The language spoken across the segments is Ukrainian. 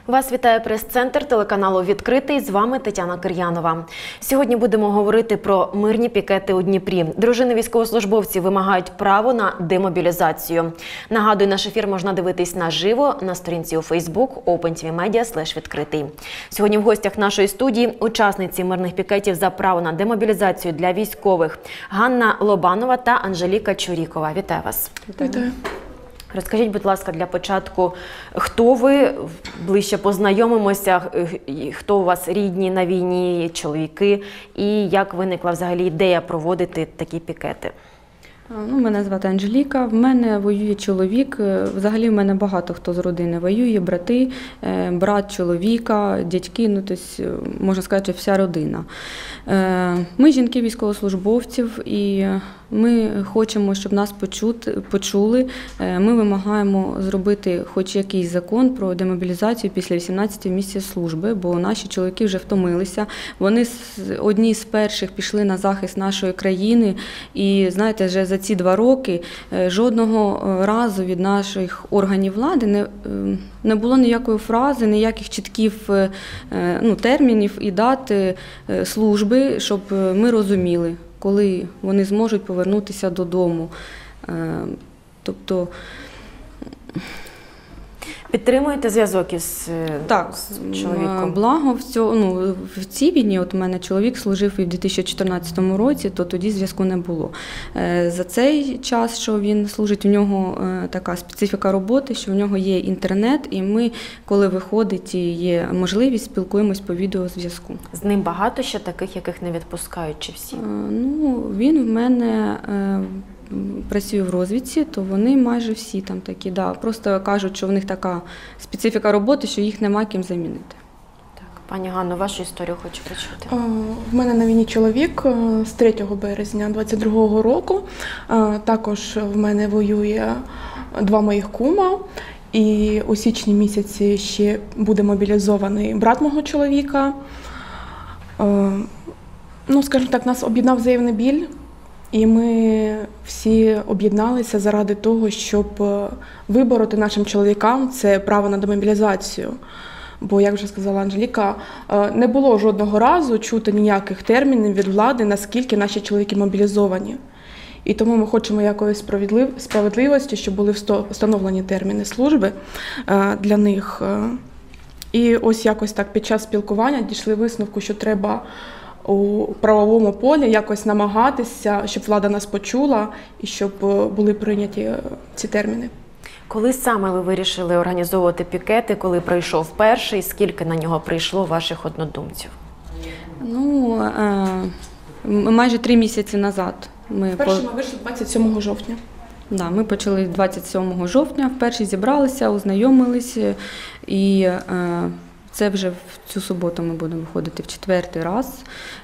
Вас вітає прес-центр телеканалу «Відкритий». З вами Тетяна Кир'янова. Сьогодні будемо говорити про мирні пікети у Дніпрі. Дружини військовослужбовців вимагають право на демобілізацію. Нагадую, наш ефір можна дивитись наживо на сторінці у Facebook opentvmedia/відкритий. Сьогодні в гостях нашої студії учасниці мирних пікетів за право на демобілізацію для військових Ганна Лобанова та Анжеліка Чурікова. Вітаю вас. Вітаю. Розкажіть, будь ласка, для початку, хто ви, ближче познайомимося, хто у вас рідні на війні, чоловіки, і як виникла взагалі ідея проводити такі пікети? Мене звати Анжеліка, в мене воює чоловік, взагалі в мене багато хто з родини воює, брати, брат чоловіка, дядьки, тобто, можна сказати, вся родина. Ми жінки військовослужбовців і ми хочемо, щоб нас почули. Ми вимагаємо зробити хоч якийсь закон про демобілізацію після 18 місяців служби, бо наші чоловіки вже втомилися. Вони одні з перших пішли на захист нашої країни і, знаєте, вже за ці 2 роки жодного разу від наших органів влади не було ніякої фрази, ніяких чітких термінів і дат служби, щоб ми розуміли, коли вони зможуть повернутися додому. Тобто... Підтримуєте зв'язок із чоловіком? Благо, в цій війні, от у мене чоловік служив і в 2014 році, то тоді зв'язку не було. За цей час, що він служить, у нього така специфіка роботи, що в нього є інтернет, і ми, коли виходить і є можливість, спілкуємось по відеозв'язку. З ним багато ще таких, яких не відпускають, чи всі? Він в мене... працюю в розвідці, то вони майже всі там такі, да. Просто кажуть, що в них така специфіка роботи, що їх нема ким замінити. Так, пані Ганно, вашу історію хочу почути. В мене на війні чоловік з 3 березня 22-го року. Також в мене воює 2 моїх кума. І у січні місяці ще буде мобілізований брат мого чоловіка. Скажімо так, нас об'єднав взаємний біль. І ми всі об'єдналися заради того, щоб вибороти нашим чоловікам це право на демобілізацію. Бо, як вже сказала Анжеліка, не було жодного разу чути ніяких термінів від влади, наскільки наші чоловіки мобілізовані. І тому ми хочемо якоїсь справедливості, щоб були встановлені терміни служби для них. І ось якось так під час спілкування дійшли висновку, що треба у правовому полі якось намагатися, щоб влада нас почула і щоб були прийняті ці терміни. Коли саме ви вирішили організовувати пікети, коли прийшов перший, скільки на нього прийшло ваших однодумців? Майже 3 місяці назад. Перший ми вийшли 27 жовтня. Да, ми почали 27 жовтня, вперше зібралися, ознайомилися і це вже в цю суботу ми будемо виходити в 4-й раз.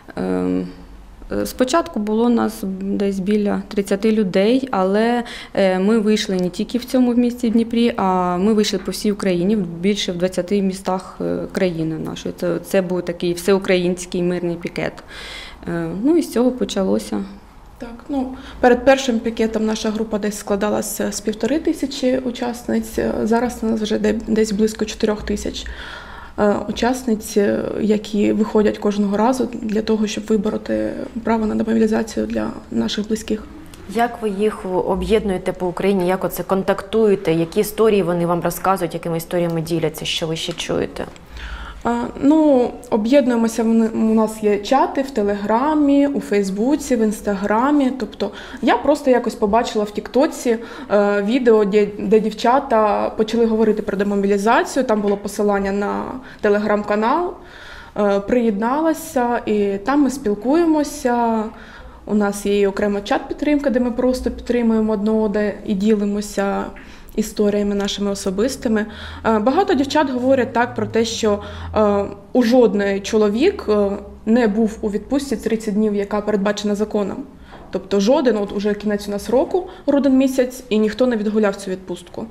Спочатку було нас десь біля 30 людей, але ми вийшли не тільки в цьому місті Дніпрі, а ми вийшли по всій Україні, більше в 20 містах країни нашої. Це був такий всеукраїнський мирний пікет. І з цього почалося. Так, перед першим пікетом наша група десь складалася з 1500 учасниць, зараз у нас вже десь близько 4000. Учасниць, які виходять кожного разу для того, щоб вибороти право на демобілізацію для наших близьких. Як ви їх об'єднуєте по Україні, як оце контактуєте, які історії вони вам розказують, якими історіями діляться, що ви ще чуєте? Об'єднуємося, у нас є чати в Телеграмі, у Фейсбуці, в Інстаграмі. Тобто я просто якось побачила в Тіктоці відео, де дівчата почали говорити про демобілізацію, там було посилання на Телеграм-канал, приєдналася і там ми спілкуємося. У нас є окрема чат-підтримка, де ми просто підтримуємо одне одного і ділимося історіями нашими особистими. Багато дівчат говорять так про те, що у жодний чоловік не був у відпустці 30 днів, яка передбачена законом. Тобто жоден, уже кінець у нас року, грудень місяць, і ніхто не відгуляв цю відпустку.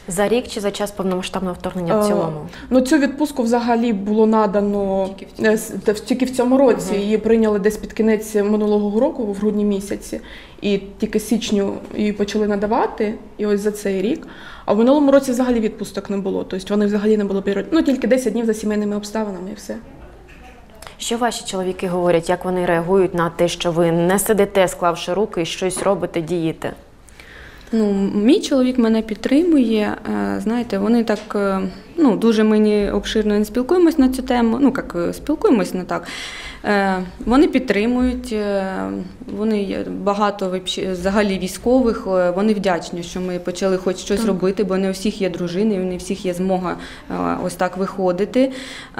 За рік чи за час повномасштабного вторгнення в цілому? Ну, цю відпустку взагалі було надано тільки в цьому році. Її прийняли десь під кінець минулого року, в грудні місяці. І тільки в січню її почали надавати, і ось за цей рік. А в минулому році взагалі відпусток не було. Тобто вони взагалі не було тільки 10 днів за сімейними обставинами і все. Що ваші чоловіки говорять, як вони реагують на те, що ви не сидите, склавши руки і щось робите, дієте? Ну, мій чоловік мене підтримує, знаєте, вони так, дуже мені обширно не спілкуємось на цю тему, спілкуємось не так. Вони підтримують, вони багато взагалі військових, вони вдячні, що ми почали хоч щось робити, бо не у всіх є дружини, не у всіх є змога ось так виходити.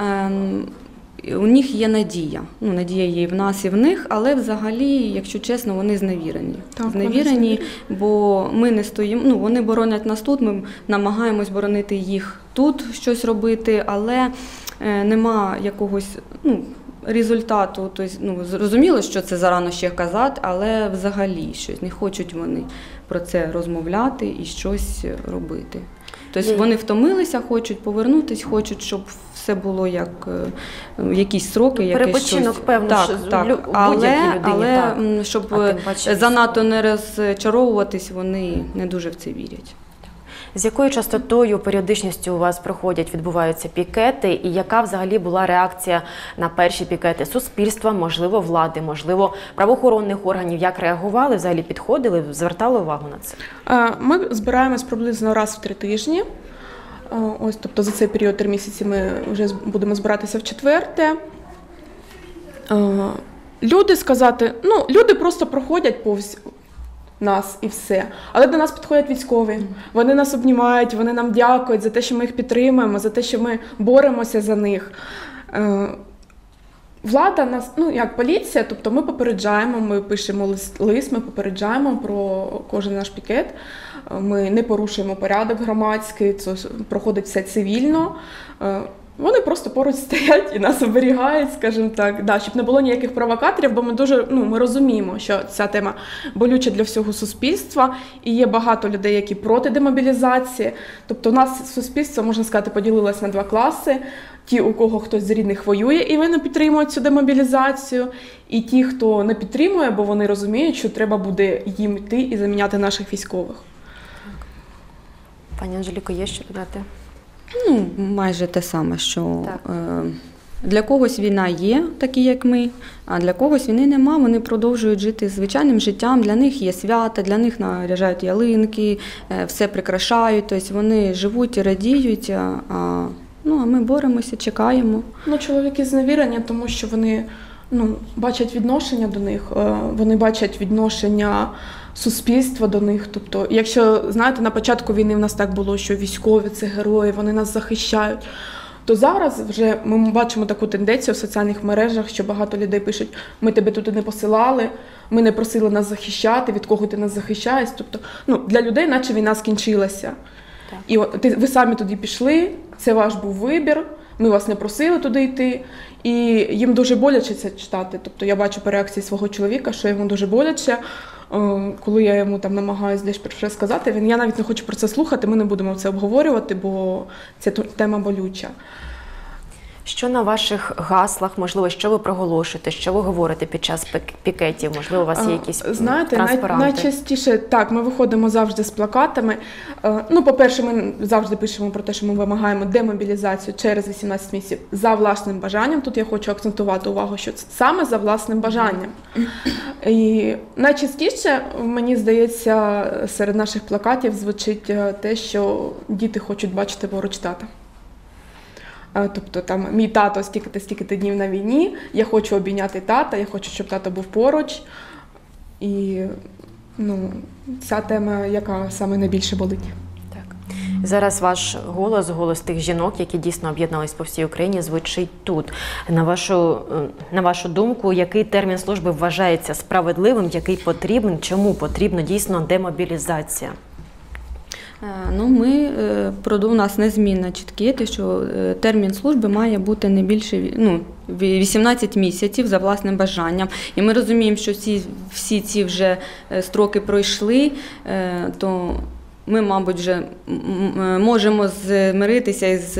У них є надія. Надія є і в нас, і в них, але взагалі, якщо чесно, вони зневірені. Зневірені, бо ми не стоїмо, вони боронять нас тут, ми намагаємось боронити їх тут, щось робити, але нема якогось результату. Тобто, зрозуміло, що це зарано ще казати, але взагалі щось. Не хочуть вони про це розмовляти і щось робити. Тобто вони втомилися, хочуть повернутися, хочуть, щоб все було як якісь сроки. Перепочинок, певно, але щоб занадто не розчаровуватись, вони не дуже в це вірять. З якою частотою, періодичністю у вас відбуваються пікети, і яка взагалі була реакція на перші пікети суспільства, можливо, влади, можливо, правоохоронних органів? Як реагували, взагалі підходили, звертали увагу на це? Ми збираємось приблизно раз в 3 тижні. Тобто за цей період 3 місяці ми вже будемо збиратися в 4-те. Люди просто проходять повз нас і все. Але до нас підходять військові, вони нас обнімають, вони нам дякують за те, що ми їх підтримуємо, за те, що ми боремося за них. Влада нас, як поліція, тобто ми попереджаємо, ми пишемо лист, ми попереджаємо про кожен наш пікет, ми не порушуємо порядок громадський, це проходить все цивільно. Вони просто поруч стоять і нас оберігають, скажімо так, щоб не було ніяких провокаторів, бо ми ми розуміємо, що ця тема болюча для всього суспільства, і є багато людей, які проти демобілізації. Тобто у нас суспільство, можна сказати, поділилось на 2 класи. Ті, у кого хтось з рідних воює і вони підтримують цю демобілізацію, і ті, хто не підтримує, бо вони розуміють, що треба буде їм йти і заміняти наших військових. Пані Анжеліко, є що додати? Майже те саме, що для когось війна є, такі як ми, а для когось війни нема, вони продовжують жити звичайним життям, для них є свята, для них наряжають ялинки, все прикрашають, тобто вони живуть і радіють, а ми боремося, чекаємо. Чоловіки зневірені, тому що вони бачать відношення до них, вони бачать відношення суспільства до них. Тобто, якщо, знаєте, на початку війни в нас так було, що військові – це герої, вони нас захищають, то зараз вже ми бачимо таку тенденцію в соціальних мережах, що багато людей пишуть: ми тебе туди не посилали, ми не просили нас захищати, від кого ти нас захищаєш. Тобто, для людей наче війна скінчилася. Так. І ви самі туди пішли, це ваш був вибір, ми вас не просили туди йти. І їм дуже боляче це читати. Тобто я бачу по реакції свого чоловіка, що йому дуже боляче. Коли я йому намагаюся десь про щось сказати, я навіть не хочу про це слухати, ми не будемо це обговорювати, бо це тема болюча. Що на ваших гаслах, можливо, що ви проголошуєте, що ви говорите під час пікетів? Можливо, у вас є якісь транспаранти? Знаєте, найчастіше, ми виходимо завжди з плакатами. По-перше, ми завжди пишемо про те, що ми вимагаємо демобілізацію через 18 місяців за власним бажанням. Тут я хочу акцентувати увагу, що це саме за власним бажанням. І найчастіше, мені здається, серед наших плакатів звучить те, що діти хочуть бачити поруч тата. Тобто мій тато стільки-то днів на війні, я хочу обійняти тата, я хочу, щоб тато був поруч. І ця тема, яка саме найбільше болить. Так. Зараз ваш голос тих жінок, які дійсно об'єднались по всій Україні, звучить тут. На вашу думку, який термін служби вважається справедливим, який потрібен, чому потрібна дійсно демобілізація? У нас незмінно чітке, що термін служби має бути не більше 18 місяців за власним бажанням. І ми розуміємо, що всі ці вже строки пройшли, то ми, мабуть, вже можемо змиритися із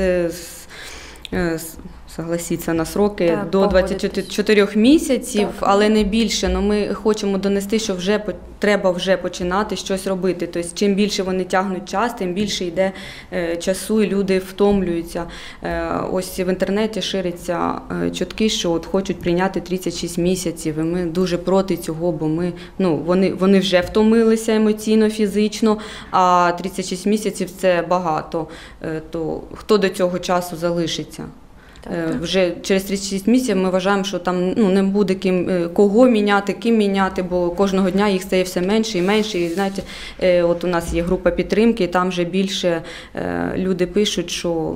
согласитися на сроки Так, до 24 місяців, Так. але не більше. Но ми хочемо донести, що треба вже починати щось робити. Тобто, чим більше вони тягнуть час, тим більше йде часу і люди втомлюються. Ось в інтернеті шириться чутки, що от хочуть прийняти 36 місяців, і ми дуже проти цього, бо вони вже втомилися емоційно, фізично, а 36 місяців – це багато. То хто до цього часу залишиться? Вже через 36 місяців ми вважаємо, що там не буде кого міняти, ким міняти, бо кожного дня їх стає все менше і менше. І знаєте, от у нас є група підтримки, і там вже більше люди пишуть, що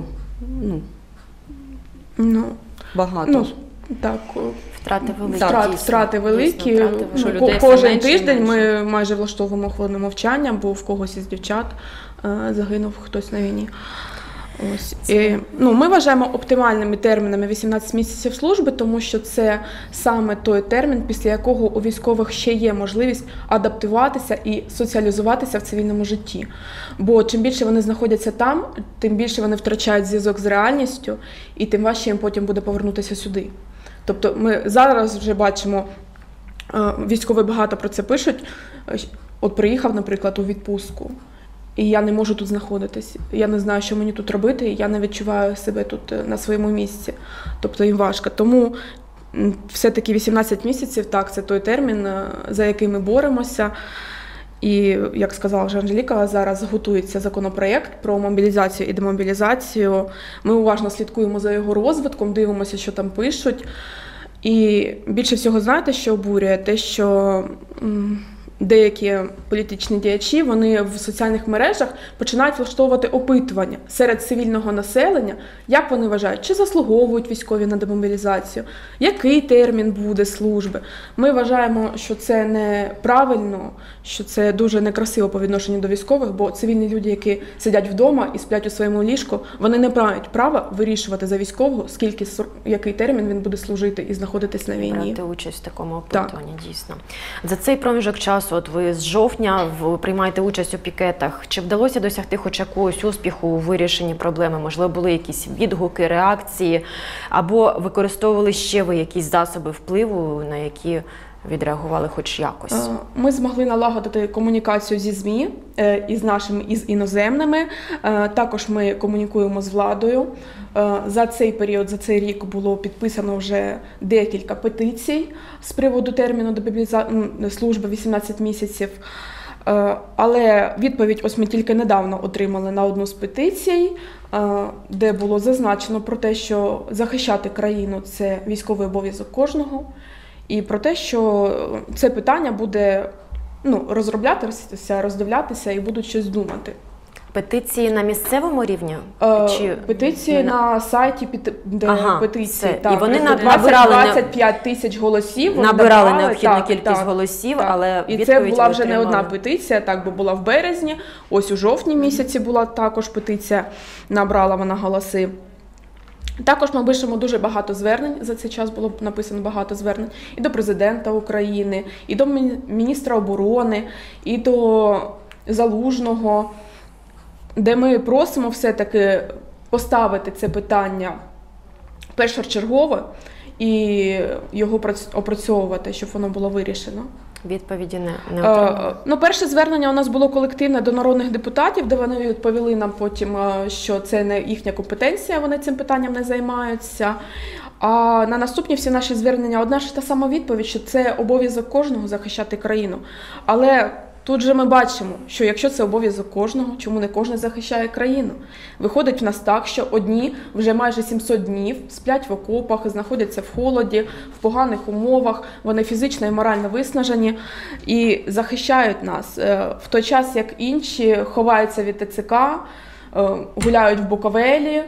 багато. Так. Втрати великі. Втрати великі. Дійсно, втрати Що великі. людей Кожен все менше і тиждень менше. ми майже влаштовуємо хвилину мовчання, бо в когось із дівчат загинув хтось на війні. Ось. Ми вважаємо оптимальними термінами 18 місяців служби, тому що це саме той термін, після якого у військових ще є можливість адаптуватися і соціалізуватися в цивільному житті. Бо чим більше вони знаходяться там, тим більше вони втрачають зв'язок з реальністю, і тим важче їм потім буде повернутися сюди. Тобто ми зараз вже бачимо, військові багато про це пишуть. От приїхав, наприклад, у відпустку, і я не можу тут знаходитись. Я не знаю, що мені тут робити, і я не відчуваю себе тут на своєму місці. Тобто їм важко. Тому все-таки 18 місяців, так, це той термін, за який ми боремося. І, як сказала вже Анжеліка, зараз готується законопроєкт про мобілізацію і демобілізацію. Ми уважно слідкуємо за його розвитком, дивимося, що там пишуть. І більше всього, знаєте, що обурює? Те, що деякі політичні діячі, вони в соціальних мережах починають влаштовувати опитування серед цивільного населення, як вони вважають, чи заслуговують військові на демобілізацію, який термін буде служби. Ми вважаємо, що це неправильно, що це дуже некрасиво по відношенню до військових, бо цивільні люди, які сидять вдома і сплять у своєму ліжку, вони не мають права вирішувати за військового, який термін він буде служити і знаходитись на війні. Брати участь в такому опитуванні, дійсно. За цей проміжок часу, от ви з жовтня приймаєте участь у пікетах. Чи вдалося досягти хоч якогось успіху у вирішенні проблеми? Можливо, були якісь відгуки, реакції? Або використовували ще ви якісь засоби впливу, на які відреагували хоч якось? Ми змогли налагодити комунікацію зі ЗМІ, із нашими, і з іноземними. Також ми комунікуємо з владою. За цей період, за цей рік було підписано вже декілька петицій з приводу терміну служби 18 місяців. Але відповідь ось ми тільки недавно отримали на одну з петицій, де було зазначено про те, що захищати країну – це військовий обов'язок кожного. І про те, що це питання буде розроблятися, роздивлятися і будуть щось думати. Петиції на місцевому рівні? Петиції на сайті, де петиції. Так. І вони набирали 25 тисяч голосів. Набирали необхідну кількість голосів, але і це була вже не одна петиція, так, бо була в березні, ось у жовтні місяці була також петиція, набрала вона голоси. Також ми пишемо дуже багато звернень, за цей час було написано багато звернень і до президента України, і до міністра оборони, і до Залужного, де ми просимо все-таки поставити це питання першочергово і його опрацьовувати, щоб воно було вирішено. Відповіді не отримали? Перше звернення у нас було колективне до народних депутатів, де вони відповіли нам потім, що це не їхня компетенція, вони цим питанням не займаються. А на наступні всі наші звернення одна ж та сама відповідь, що це обов'язок кожного захищати країну. Але тут же ми бачимо, що якщо це обов'язок кожного, чому не кожен захищає країну? Виходить в нас так, що одні вже майже 700 днів сплять в окопах, знаходяться в холоді, в поганих умовах, вони фізично і морально виснажені і захищають нас. В той час, як інші ховаються від ТЦК, гуляють в Буковелі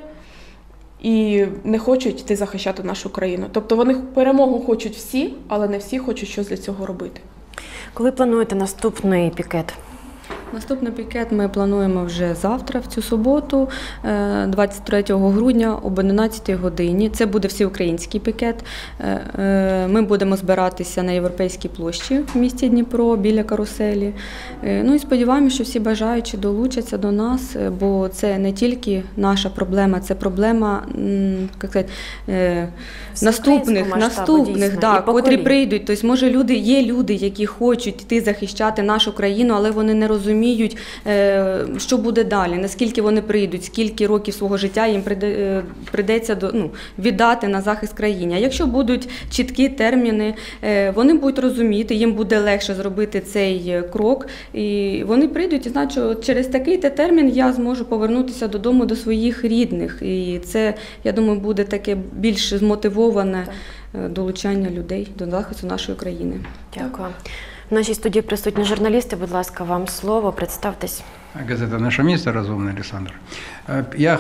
і не хочуть йти захищати нашу країну. Тобто вони перемогу хочуть всі, але не всі хочуть щось для цього робити. Коли плануєте наступний пікет? Наступний пікет ми плануємо вже завтра, в цю суботу, 23 грудня об 11 годині. Це буде всеукраїнський пікет. Ми будемо збиратися на Європейській площі в місті Дніпро біля каруселі. Ну і сподіваємося, що всі бажаючі долучаться до нас, бо це не тільки наша проблема, це проблема, як сказати, наступних, да, котрі прийдуть. Тобто, може, є люди, які хочуть йти захищати нашу країну, але вони не розуміють, що буде далі, наскільки вони прийдуть, скільки років свого життя їм прийдеться віддати на захист країни. А якщо будуть чіткі терміни, вони будуть розуміти, їм буде легше зробити цей крок, і вони прийдуть і знають, що через такий-то термін я зможу повернутися додому до своїх рідних. І це, я думаю, буде таке більш змотивоване долучання людей до захисту нашої країни. Дякую. В нашій студії присутні журналісти. Будь ласка, вам слово. Представтесь. Газета «Наше місто», Разумний Олександр. Я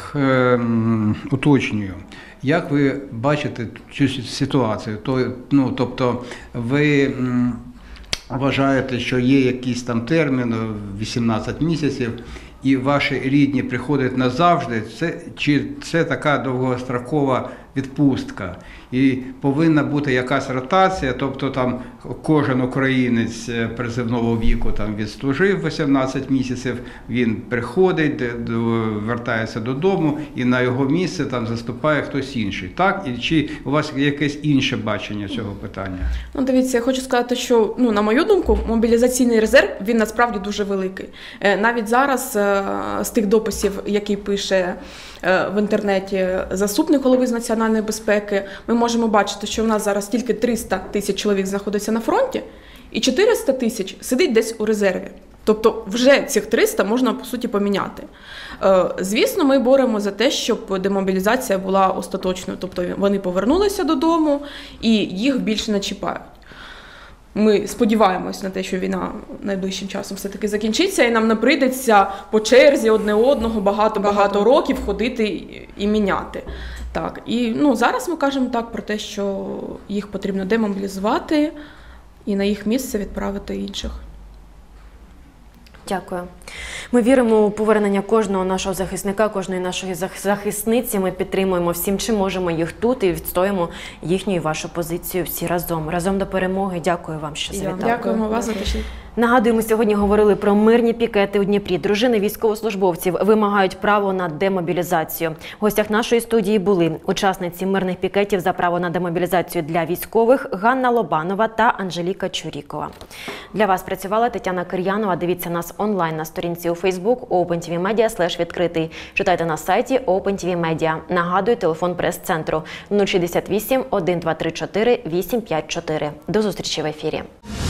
уточнюю, як ви бачите цю ситуацію? Тобто ви вважаєте, що є якийсь там термін, 18 місяців, і ваші рідні приходять назавжди, чи це така довгострокова відпустка? І повинна бути якась ротація, тобто там кожен українець призивного віку там відслужив 18 місяців, він приходить, вертається додому і на його місце там заступає хтось інший. Так? І чи у вас якесь інше бачення цього питання? Ну, дивіться, я хочу сказати, що, на мою думку, мобілізаційний резерв, він насправді дуже великий. Навіть зараз з тих дописів, які пише в інтернеті заступник голови з національної безпеки, ми можемо бачити, що в нас зараз тільки 300 тисяч чоловік знаходиться на фронті, і 400 тисяч сидить десь у резерві. Тобто вже цих 300 можна, по суті, поміняти. Звісно, ми боремося за те, щоб демобілізація була остаточною. Тобто вони повернулися додому і їх більше не чіпають. Ми сподіваємось на те, що війна найближчим часом все-таки закінчиться, і нам не прийдеться по черзі одне одного багато років ходити і міняти. Так. І зараз ми кажемо так про те, що їх потрібно демобілізувати і на їх місце відправити інших. Дякую. Ми віримо у повернення кожного нашого захисника, кожної нашої захисниці. Ми підтримуємо всім, чим можемо їх тут і відстоїмо їхню і вашу позицію всі разом. Разом до перемоги. Дякую вам, що завітали. Дякуємо вас за те, що... Нагадуємо, сьогодні говорили про мирні пікети у Дніпрі. Дружини військовослужбовців вимагають право на демобілізацію. В гостях нашої студії були учасниці мирних пікетів за право на демобілізацію для військових Ганна Лобанова та Анжеліка Чурікова. Для вас працювала Тетяна Кир'янова. Дивіться нас онлайн на сторінці у Facebook OpenTVMedia/відкритий. Читайте на сайті OpenTV Media. Нагадую, телефон прес-центру 068 1234 854. До зустрічі в ефірі.